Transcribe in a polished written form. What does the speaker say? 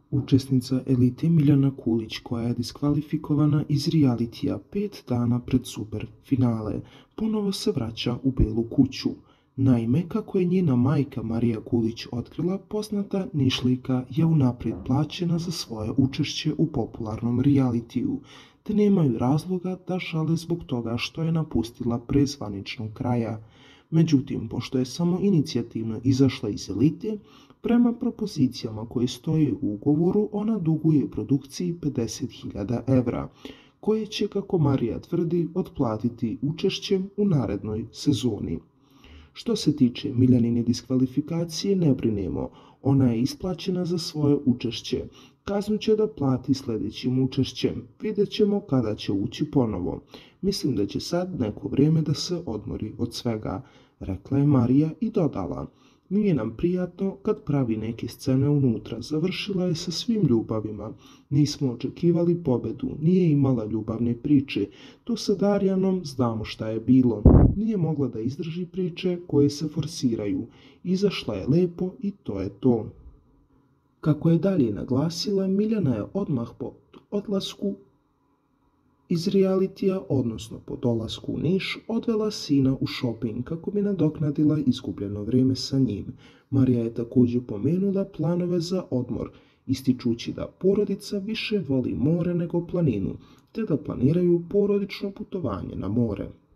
Učesnica elite Miljana Kulić, koja je diskvalifikovana iz realitija 5 dana pred super finale, ponovo se vraća u Belu kuću. Naime, kako je njena majka Marija Kulić otkrila, poznata Nišlijka je unaprijed plaćena za svoje učešće u popularnom realitiju, te nemaju razloga da žale zbog toga što je napustila pre zvaničnog kraja. Međutim, pošto je samo inicijativno izašla iz elite, prema propozicijama koje stoje u ugovoru, ona duguje produkciji 50.000 evra, koje će, kako Marija tvrdi, otplatiti učešćem u narednoj sezoni. Što se tiče Miljanine diskvalifikacije, ne brinemo, ona je isplaćena za svoje učešće. Kaznu će da plati sljedećim učešćem. Vidjet ćemo kada će ući ponovo. Mislim da će sad neko vrijeme da se odmori od svega, rekla je Marija i dodala. Nije nam prijatno kad pravi neke scene unutra, završila je sa svim ljubavima. Nismo očekivali pobedu, nije imala ljubavne priče. Tu sa Darijanom znamo šta je bilo. Nije mogla da izdrži priče koje se forsiraju. Izašla je lepo i to je to. Kako je dalje naglasila, Miljana je odmah po odlasku iz realitija, odnosno po dolasku u Niš, odvela sina u šoping kako bi nadoknadila izgubljeno vrijeme sa njim. Marija je također pomenula planove za odmor, ističući da porodica više voli more nego planinu, te da planiraju porodično putovanje na more.